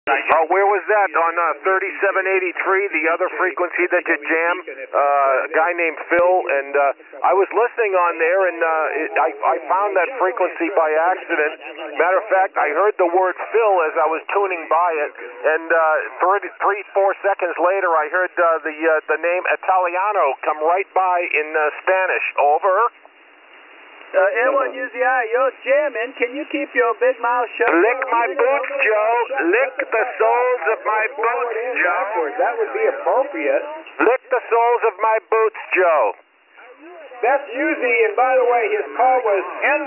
Where was that? On 3783, the other frequency that you jam? A guy named Phil, and I was listening on there, and I found that frequency by accident. Matter of fact, I heard the word Phil as I was tuning by it, and 4 seconds later, I heard the name Italiano come right by in Spanish. Over. N1UZI, you're jamming. Can you keep your big mouth shut? Lick my boots, Joe. Lick the soles of my boots, Joe. That would be appropriate. Lick the soles of my boots, Joe. That's Uzi, and by the way, his call was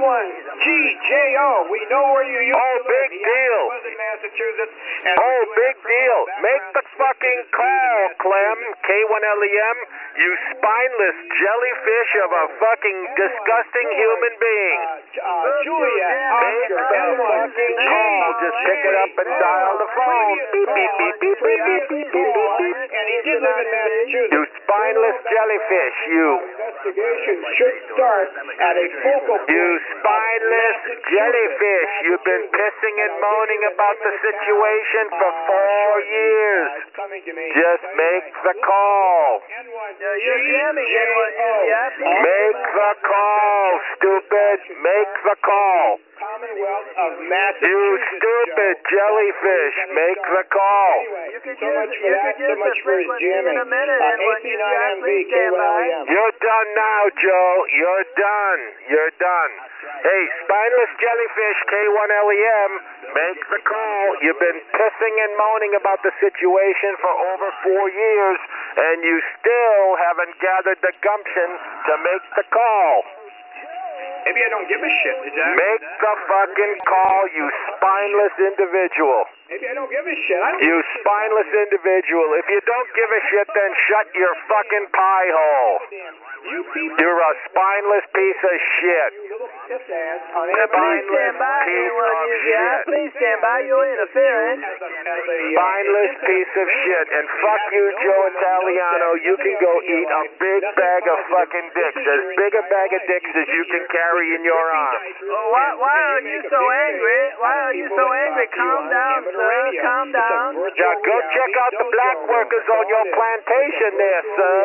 N1GJO. We know where you used to live. Big deal. In Massachusetts. Big deal. Make the fucking call, Clem. K1LEM. You spineless jellyfish of a fucking disgusting human being. Julia, make the fucking call. Just pick it up and dial the phone. Beep, beep, beep, beep, beep, beep, beep, beep, beep. And he did live in Massachusetts. You spineless jellyfish, you. Investigation should start at a focal point. You spineless jellyfish. You've been pissing and moaning about the situation for 4 years. Just make the call. You're jamming, N1UZI. Make the call, stupid. Make the call. Commonwealth of Massachusetts. You stupid jellyfish. Make the call. You could So use much for that. So much for his jamming. in a minute, AC9MV, K1LEM. You're done now, Joe. You're done. You're done. Hey, spineless jellyfish, K1LEM, make the call. You've been pissing and moaning about the situation for over 4 years, and you still haven't gathered the gumption to make the call. Maybe I don't give a shit, Jack. Make the fucking call, you spineless individual. Maybe I don't give a shit. You spineless individual. If you don't give a shit, then shut your fucking pie hole. You're a spineless piece of shit. Please stand by, N1UZI. Please stand by. You're interfering. Spineless piece of shit. And fuck you, Joe Italiano. You can go eat a big bag of fucking dicks. As big a bag of dicks as you can carry in your arms. Why are you so angry? Why are you so angry? Calm down, sir. Calm down. Now go check out the black workers on your plantation there, sir.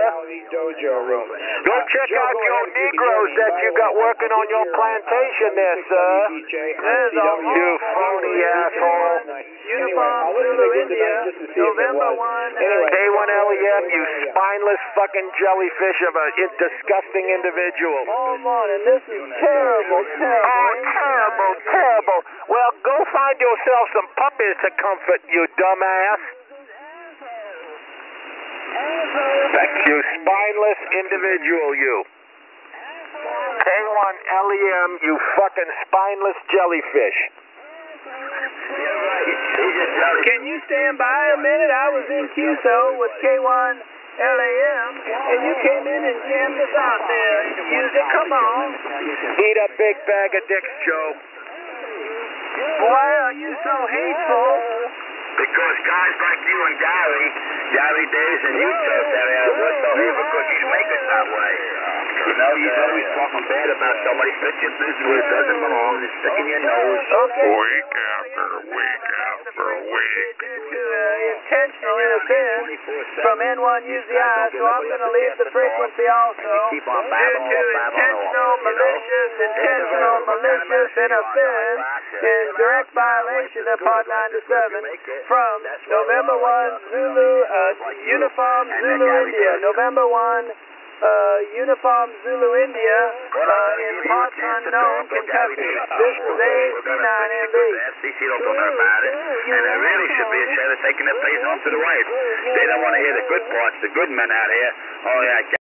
Go check out your Negroes that you got working on your plantation there, sir. You phony asshole. Uniform Zulu India, November 1. K1LEM, you spineless fucking jellyfish of a disgusting individual. All morning, this is terrible, terrible. Oh, terrible, terrible. Well, go find yourself some puppies to comfort, you dumbass. You spineless individual, you. K1LEM, you fucking spineless jellyfish. Can you stand by a minute? I was in QSO with K1LEM, and you came in and jammed us out there. Music, come on. Eat a big bag of dicks, Joe. Why are you so hateful? Because guys like you and Gary Days and you, Joe, we're so evil because you make us that way. You know, you're always talking bad about somebody, put your business where it doesn't belong, and stick in your nose. Okay. Week after week after week. Intentional interference from N1UZI, so I'm going to leave the frequency also. Keep on babbling Due to intentional malicious interference in direct violation of Part 97 from November 1 Zulu, Uniform Zulu India, November 1 Uniform Zulu India in parts unknown, Kentucky. This is AC9MV. FCC don't know nothing about it, and there really should be a sheriff taking their place on to the right. They don't want to hear the good parts, the good men out here. Oh, yeah,